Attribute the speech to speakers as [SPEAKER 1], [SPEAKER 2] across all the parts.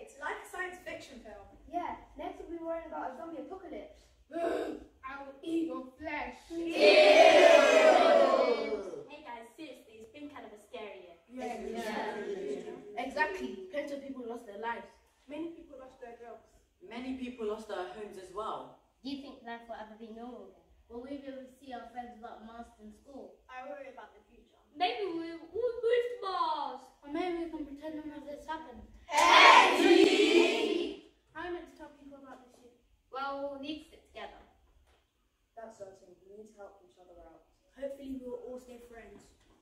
[SPEAKER 1] great, like a science fiction film.
[SPEAKER 2] Yeah, next we'll be worrying about a zombie apocalypse.
[SPEAKER 3] I will eat your flesh.
[SPEAKER 4] Ew! Hey guys, seriously, it's been kind of a scary year.
[SPEAKER 3] Yeah.
[SPEAKER 2] Exactly. Plenty of people lost their lives.
[SPEAKER 1] Many people lost their jobs.
[SPEAKER 5] Many people lost their homes as well.
[SPEAKER 4] Do you think life will ever be normal again? Will we be able to see our friends without masks in school?
[SPEAKER 1] I worry about the future.
[SPEAKER 4] Maybe we'll all move to Mars! Or maybe we can pretend none of this happened.
[SPEAKER 1] Hey!
[SPEAKER 3] How are you meant to tell people about this year?
[SPEAKER 4] Well, we'll need to sit together.
[SPEAKER 2] That's certain. We need to help each other out.
[SPEAKER 1] Hopefully we'll all stay friends.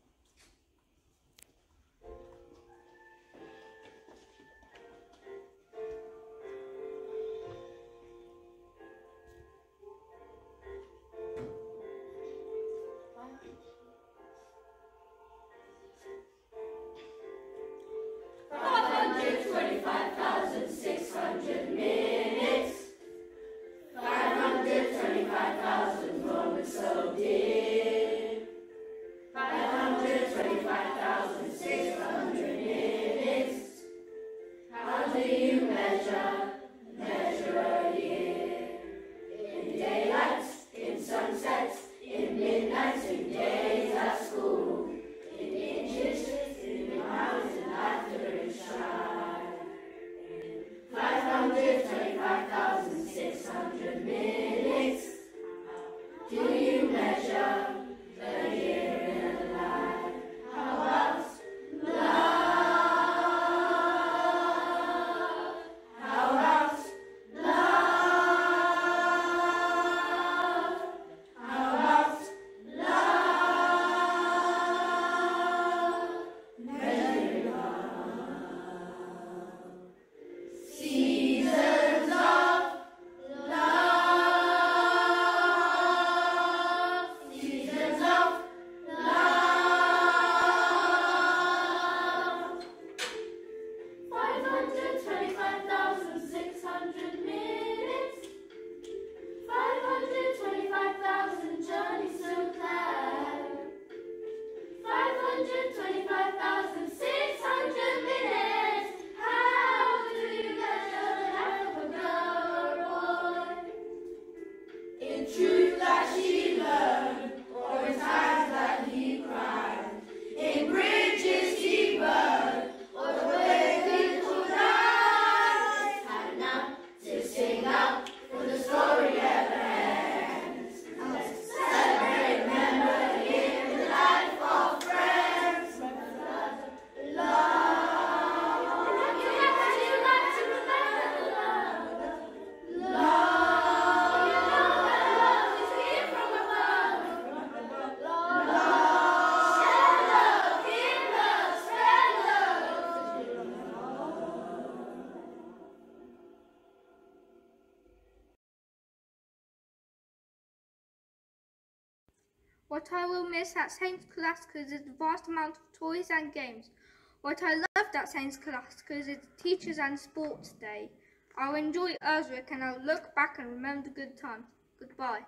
[SPEAKER 3] What I will miss at St. Scholastica's is the vast amount of toys and games. What I loved at St. Scholastica's is the Teachers and Sports Day. I'll enjoy Urswick and I'll look back and remember the good times. Goodbye.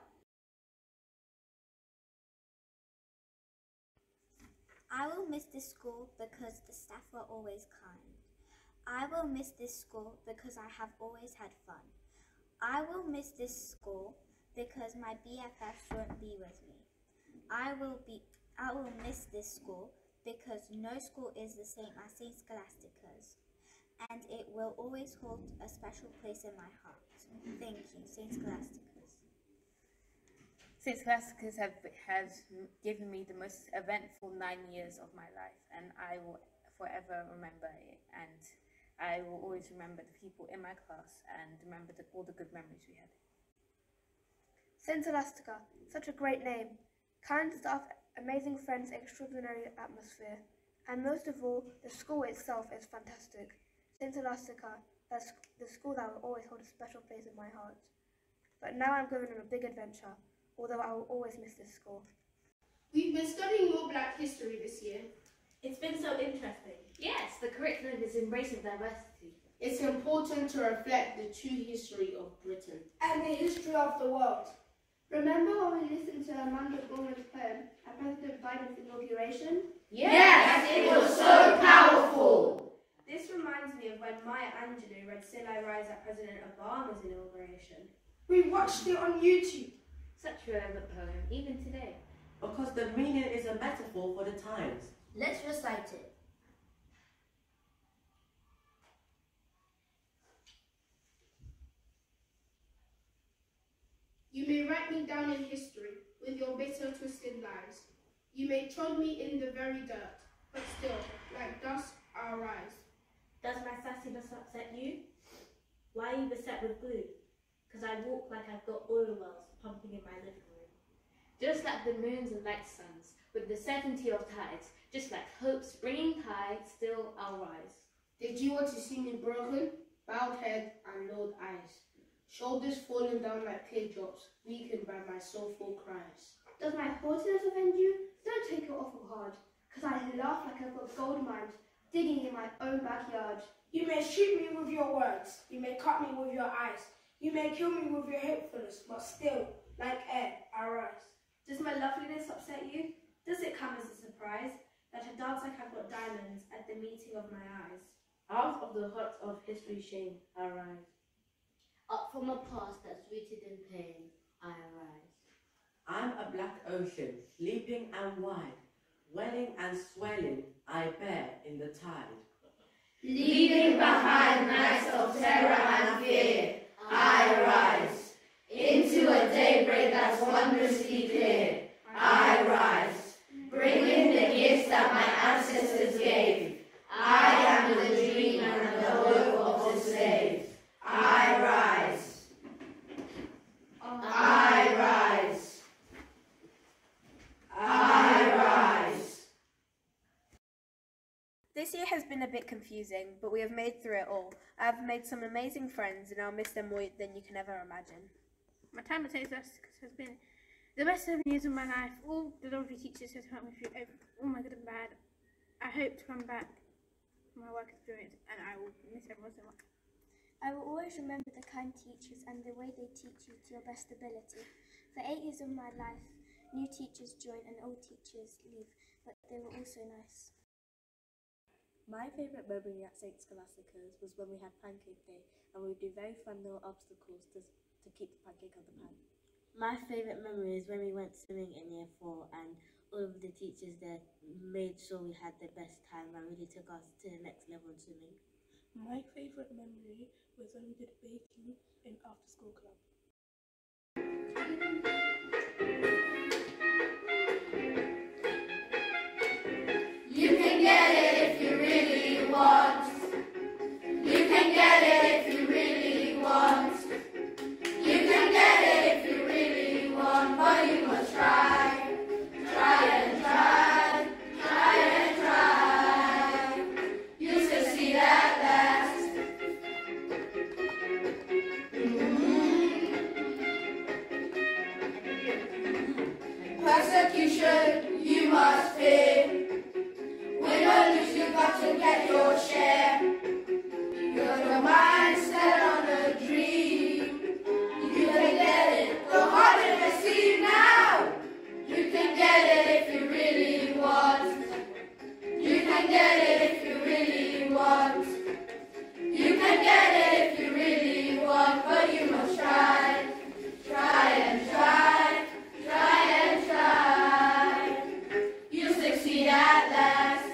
[SPEAKER 6] I will miss this school because the staff were always kind. I will miss this school because I have always had fun. I will miss this school because my BFFs won't be with me. I will miss this school because no school is the same as St. Scholastica's, and it will always hold a special place in my heart. Thank you, St. Scholastica's.
[SPEAKER 7] St. Scholastica's has given me the most eventful 9 years of my life, and I will forever remember it, and I will always remember the people in my class and remember all the good memories we had.
[SPEAKER 2] St. Scholastica, such a great name. Kind staff, amazing friends, extraordinary atmosphere. And most of all, the school itself is fantastic. St. Scholastica, that's the school that will always hold a special place in my heart. But now I'm going on a big adventure, although I will always miss this school.
[SPEAKER 3] We've been studying more Black history this year.
[SPEAKER 4] It's been so interesting. Yes, the curriculum is embracing diversity.
[SPEAKER 3] It's important to reflect the true history of Britain.
[SPEAKER 1] And the history of the world.
[SPEAKER 2] Remember when we listened to Amanda Gorman's poem at President Biden's inauguration?
[SPEAKER 5] Yes, it was so powerful.
[SPEAKER 2] This reminds me of when Maya
[SPEAKER 8] Angelou read Still I Rise at President Obama's inauguration.
[SPEAKER 1] We watched it on YouTube.
[SPEAKER 9] Such a relevant poem, even today.
[SPEAKER 5] Because the meaning is a metaphor for the times.
[SPEAKER 4] Let's recite it.
[SPEAKER 10] You may write me down in history with your bitter, twisted lies. You may trod me in the very dirt, but still, like dust, I'll rise.
[SPEAKER 4] Does my sassiness upset you? Why are you beset with glue? 'Cause I walk like I've got oil wells pumping in my living room.
[SPEAKER 9] Just like the moons and like suns, with the certainty of tides, just like hope springing high, still I'll rise.
[SPEAKER 10] Did you want to see me broken, bowed head and lowered eyes? Shoulders falling down like teardrops, weakened by my soulful cries.
[SPEAKER 2] Does my haughtiness offend you? Don't take it awful hard, 'cause I laugh like I've got gold mines digging in my own backyard.
[SPEAKER 1] You may shoot me with your words. You may cut me with your eyes. You may kill me with your hatefulness, but still, like air, I rise.
[SPEAKER 8] Does my loveliness upset you? Does it come as a surprise that I dance like I've got diamonds at the meeting of my eyes?
[SPEAKER 4] Out of the heart of history's shame, I rise. Up from a past that's rooted in pain, I arise.
[SPEAKER 5] I'm a black ocean, leaping and wide, welling and swelling, I bear in the tide.
[SPEAKER 11] Leaving behind nights of terror and fear, I rise. Into a daybreak that's wondrously clear, I rise. Bringing the gifts that my ancestors gave, I am the dream and the hope of the slave. I rise. I rise. I rise.
[SPEAKER 2] This year has been a bit confusing, but we have made through it all. I have made some amazing friends and I'll miss them more than you can ever imagine.
[SPEAKER 3] My time at St. Scholastica's has been the best 7 years of my life. All the lovely teachers have helped me through all my good and bad. I hope to come back from my work experience and I will miss everyone so much.
[SPEAKER 6] I will always remember the kind teachers and the way they teach you to your best ability. For 8 years of my life, new teachers join and old teachers leave, but they were also nice.
[SPEAKER 12] My favourite memory at St. Scholastica's was when we had pancake day and we would do very fun little obstacles to keep the pancake on the pan.
[SPEAKER 13] My favourite memory is when we went swimming in year 4 and all of the teachers there made sure we had the best time and really took us to the next level in swimming.
[SPEAKER 14] My favourite memory was when we did baking in after school club.
[SPEAKER 11] You can get it if you really want. You can get it if you really want. You can get it if you really want, but you must try. Try and try. Try and try. You succeed at last. Persecution you must fear. Win or lose, you got to get your share. You got your mind set on a dream. You can get it, go hard and receive now. You can get it if you really want. You can get it if you really want. You can get it if you really want, but you must try. Try and try. Try and try. You'll succeed at last.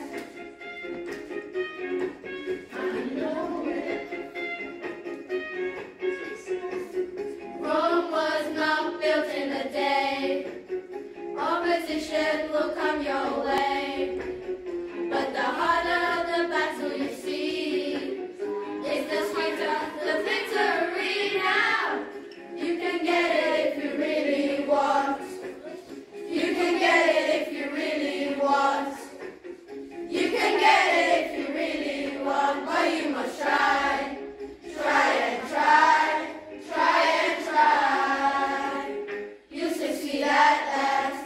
[SPEAKER 11] Rome was not built in a day. Opposition will come your way. But the harder the battle you see, is the sweeter the victory now. You can get it if you really want. You can get it if you really want. You can get it if you really want, but you must try. Try and try. Try and try. You'll succeed at last.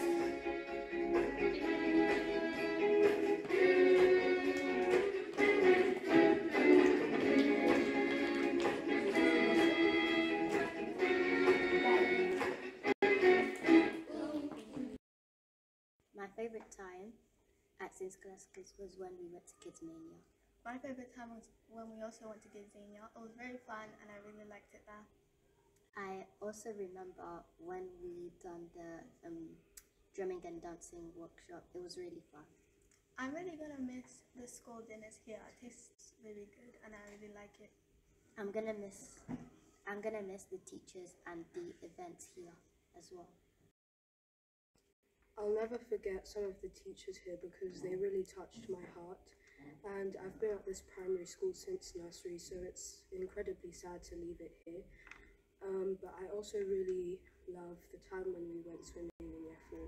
[SPEAKER 15] My favourite time at St. Scholastica's was when we went to Kids Mania.
[SPEAKER 2] My favourite time was when we also went to Gazania. It was very fun and I really liked it there.
[SPEAKER 15] I also remember when we done the drumming and dancing workshop. It was really fun.
[SPEAKER 2] I'm really gonna miss the school dinners here. It tastes really good and I really like it.
[SPEAKER 15] I'm gonna miss the teachers and the events here as well.
[SPEAKER 16] I'll never forget some of the teachers here because they really touched my heart. And I've been at this primary school since nursery, so it's incredibly sad to leave it here. But I also really love the time when we went swimming in year 4.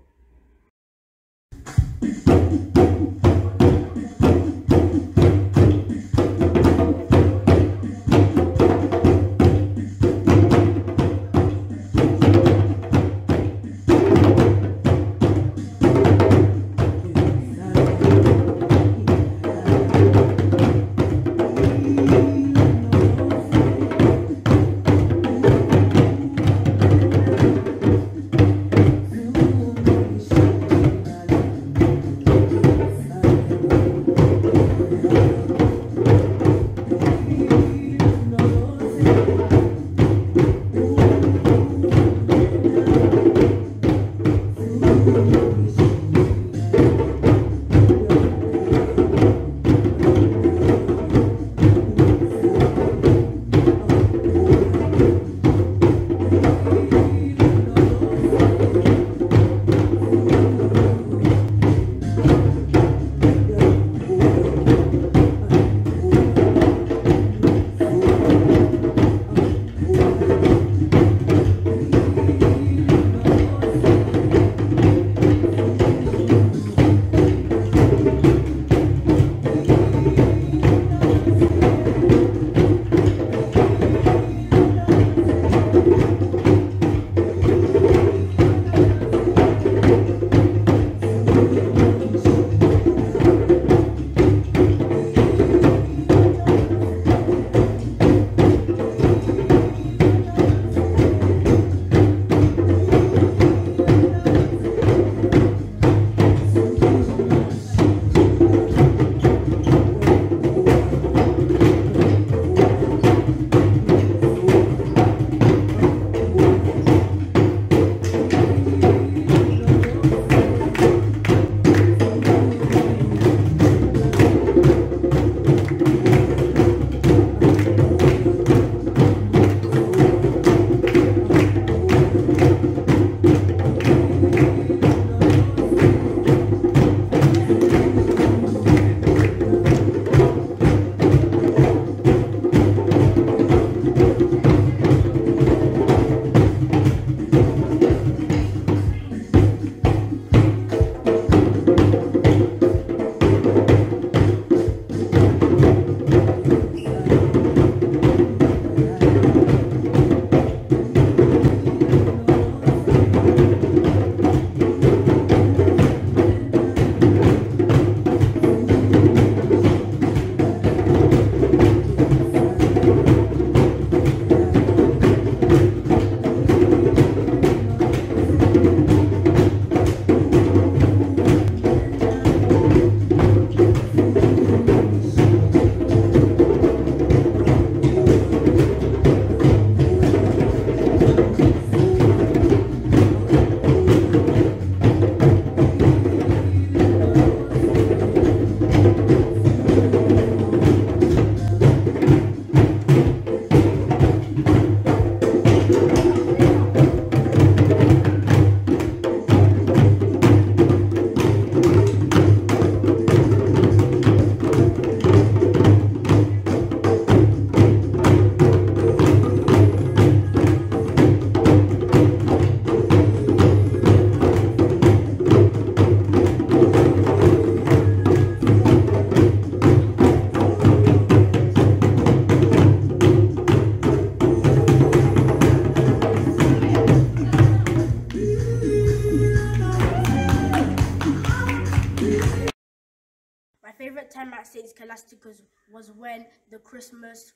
[SPEAKER 17] favourite time at St. Scholastica's was when Christmas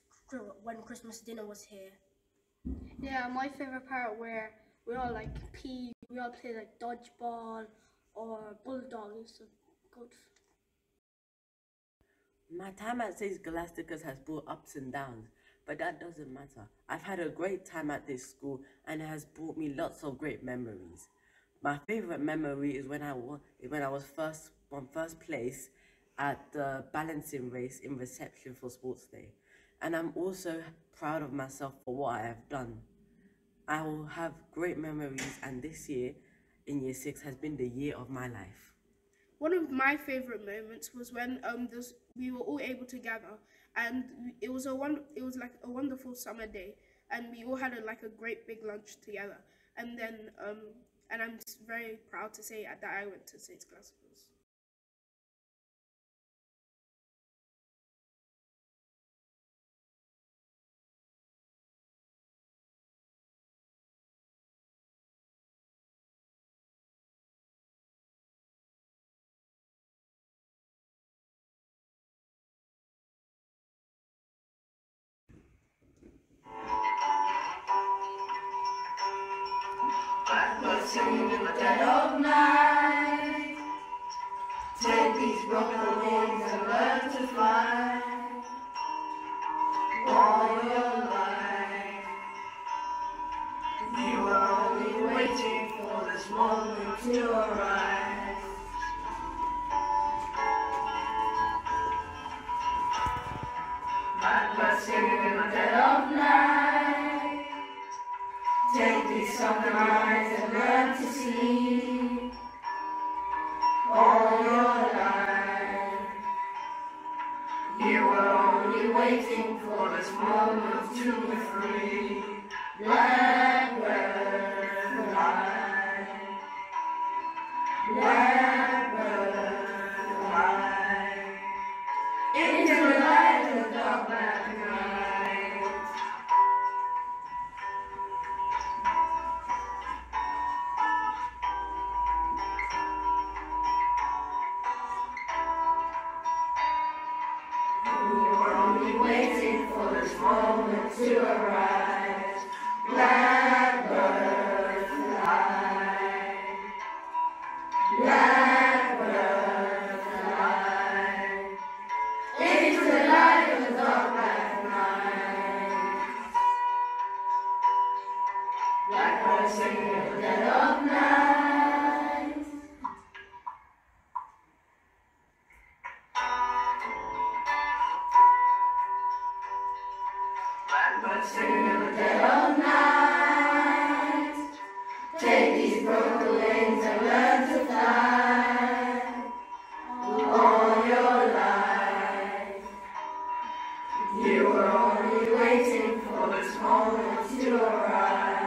[SPEAKER 17] dinner was here.
[SPEAKER 8] Yeah, my favourite part where we all we all play like dodgeball or bulldog. It's so good.
[SPEAKER 5] My time at St. Scholastica's has brought ups and downs, but that doesn't matter. I've had a great time at this school and it has brought me lots of great memories. My favorite memory is when I was first place at the balancing race in reception for Sports Day. And I'm also proud of myself for what I have done. I will have great memories, and this year in Year 6 has been the year of my life.
[SPEAKER 14] One of my favourite moments was when we were all able to gather, and it was like a wonderful summer day, and we all had a great big lunch together. And then and I'm very proud to say that I went to St. Scholastica's.
[SPEAKER 11] Blackbird singing in the dead of night. Take these broken wings and learn to fly. All your life, you were only waiting for this moment to arise. Blackbird singing in the dead of night. Take these sunken eyes and learn to see. All your life, you were only waiting for this moment to be free. Blackbird fly, blackbird fly, into the light of the dark black night. Waiting for this moment to arise. Blackbird fly, blackbird fly, into the light of the dark black night. Blackbird singing at the dead of night. Blackbird singing in the dead of night. Take these broken wings and learn to fly. All your life, you were only waiting for this moment to arise.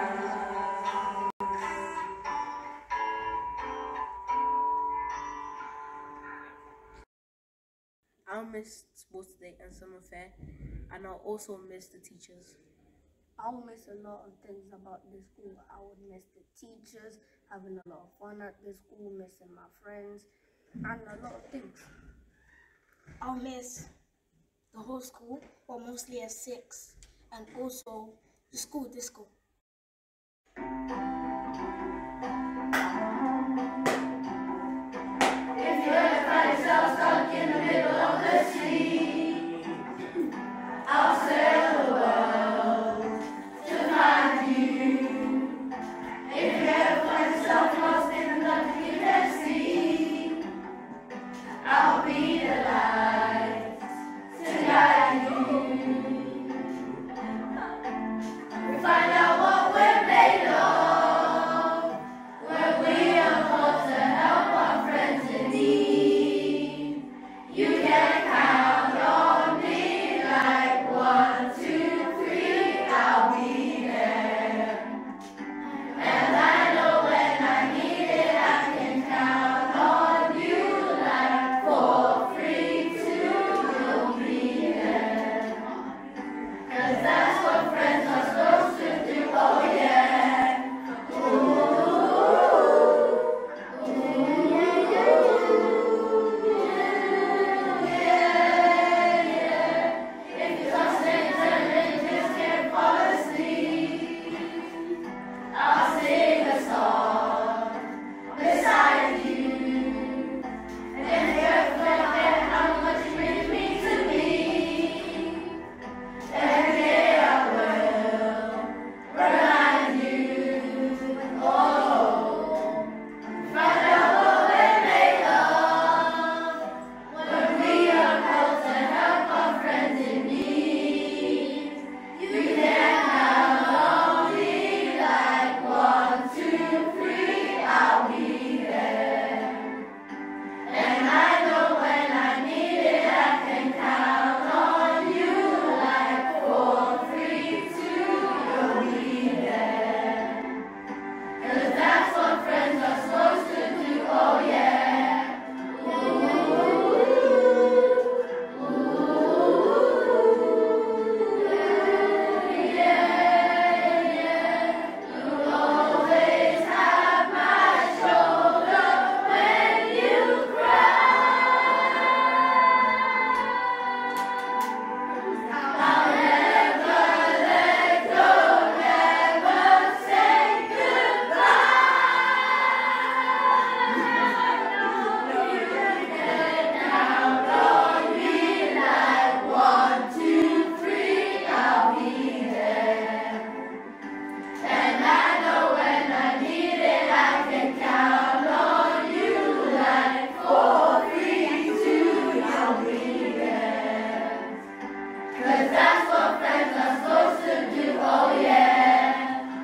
[SPEAKER 10] I'll miss Sports Day and Summer Fair, and I'll also miss the teachers.
[SPEAKER 17] I will miss a lot of things about this school. I would miss the teachers, having a lot of fun at the school, missing my friends, and a lot of things.
[SPEAKER 8] I'll miss the whole school, but mostly S6, and also the school disco.
[SPEAKER 11] If you ever find yourself stuck in the middle of the sea, I'll sail the world to find you. If you ever find yourself lost in the nothing you can see, I'll be the light to guide you. We find out what we're made of. 'cause that's what friends are supposed to do, oh yeah.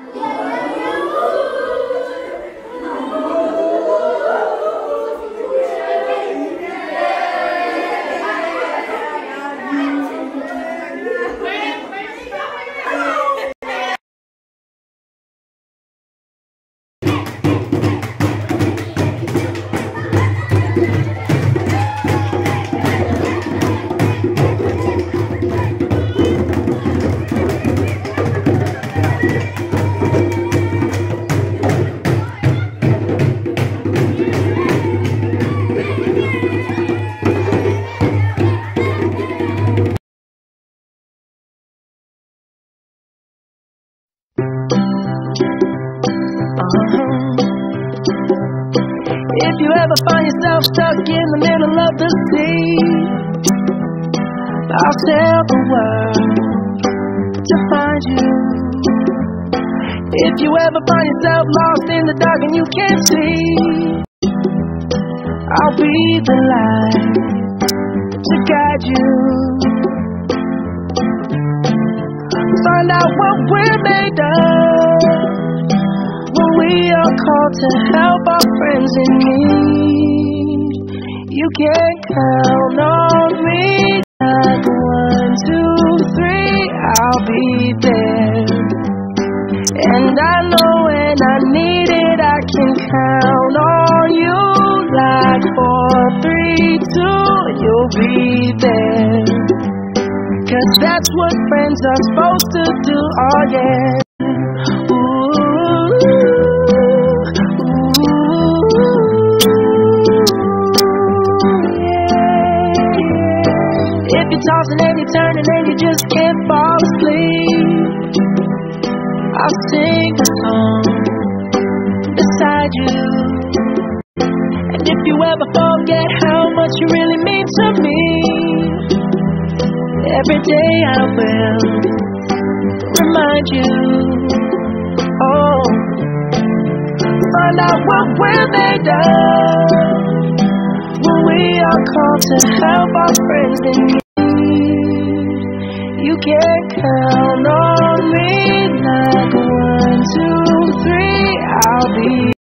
[SPEAKER 18] If you ever find yourself stuck in the middle of the sea, I'll tell the world to find you. If you ever find yourself lost in the dark and you can't see, I'll be the light to guide you. Find out what we're made of when we are called to help our friends in need. You can count on me like 1, 2, 3, I'll be there. And I know when I need it, I can count on you like 4, 3, 2, you'll be there. 'Cause that's what friends are supposed to do, oh yeah. If you're tossing and you're turning and you just can't fall asleep, I'll sing a song beside you. And if you ever forget how much you really mean to me, every day I will remind you. Oh, find out what we're made of when we are called to help our friends in need. You can count on me like 1, 2, 3, I'll be